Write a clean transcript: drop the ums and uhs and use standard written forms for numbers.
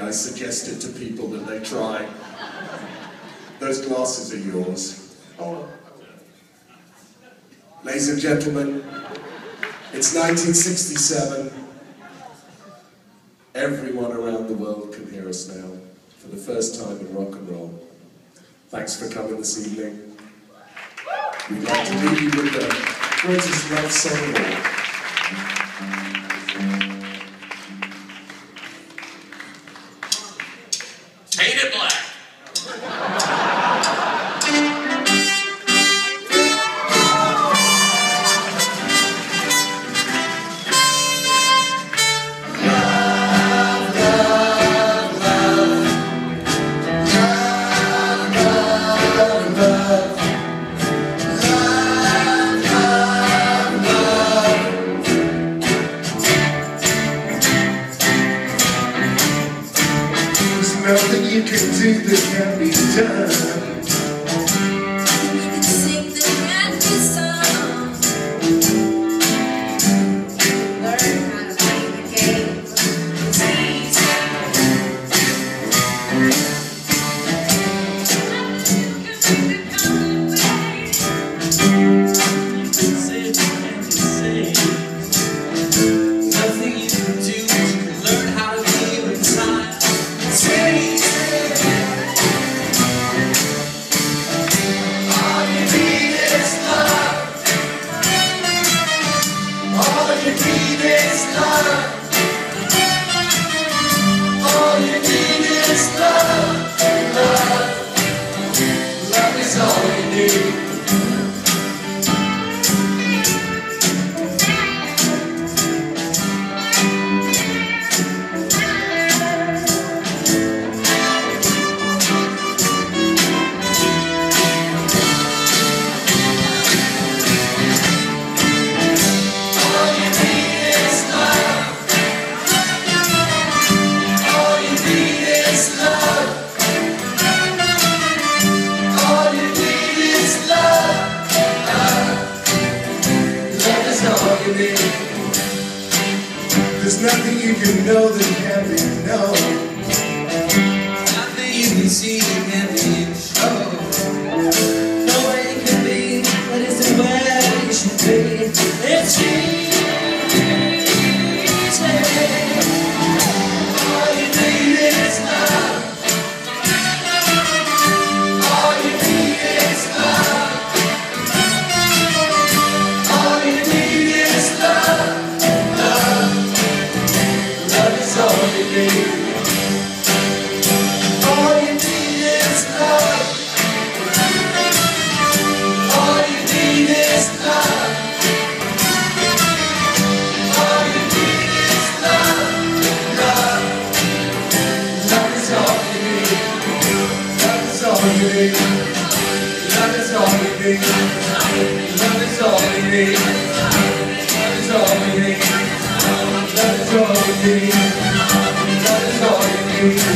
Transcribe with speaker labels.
Speaker 1: I suggested to people that they try. Those glasses are yours. Oh. Ladies and gentlemen, it's 1967. Everyone around the world can hear us now, for the first time in rock and roll. Thanks for coming this evening. We'd like to leave you with the greatest love song of all.
Speaker 2: Paint it black.
Speaker 3: Nothing you can do that can be done.
Speaker 4: Sing the happy song. Learn how to play the game. It's easy.
Speaker 5: Nothing you can do, you can learn how to live inside.
Speaker 3: There's nothing you can know that can be known.
Speaker 5: Nothing you can see that can be shown. No way it can be, but it's the way it should be. It's easy. All you need is love. All you need is love. All you need is love. Love is all you need. All you need is love. All you need is love. All you need is love. Love. Love is all you need. Love is all you need. Love is all you need. Love is all you need. Love is all you need. Love is all you need. Love is all you need.